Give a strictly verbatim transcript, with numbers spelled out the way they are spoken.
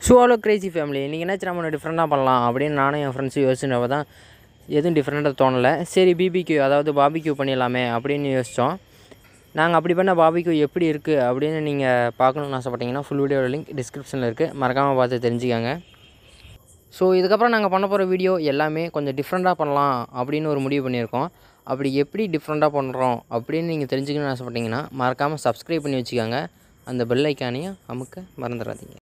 So hello Crazy family, இன்றைக்கி என்னாச்சு நம்ம டிஃப்ரெண்ட்டாக பண்ணலாம் அப்படின்னு நானும் என் ஃப்ரெண்ட்ஸும் யோசிச்சுனப்போ தான் எதுவும் டிஃப்ரெண்ட்டாக தோணலை. சரி பிபிக்யூ அதாவது பாபிக்யூ பண்ணிடலாமே அப்படின்னு யோசித்தோம். நாங்கள் அப்படி பண்ண பாபிக்யூ எப்படி இருக்குது அப்படின்னு நீங்கள் பார்க்கணுன்னு ஆசைப்பட்டீங்கன்னா ஃபுல் வீடியோட லிங்க் டிஸ்கிரிப்ஷனில் இருக்குது, மறக்காமல் பார்த்து தெரிஞ்சுக்கோங்க. ஸோ இதுக்கப்புறம் நாங்கள் பண்ண போகிற வீடியோ எல்லாமே கொஞ்சம் டிஃப்ரெண்ட்டாக பண்ணலாம் அப்படின்னு ஒரு முடிவு பண்ணியிருக்கோம். அப்படி எப்படி டிஃப்ரெண்ட்டாக பண்ணுறோம் அப்படின்னு நீங்கள் தெரிஞ்சுக்கணுன்னு ஆசைப்பட்டீங்கன்னா மறக்காமல் சப்ஸ்கிரைப் பண்ணி வச்சுக்கோங்க. அந்த பெல் ஐக்கானையும் அமுக்க மறந்துடாதீங்க.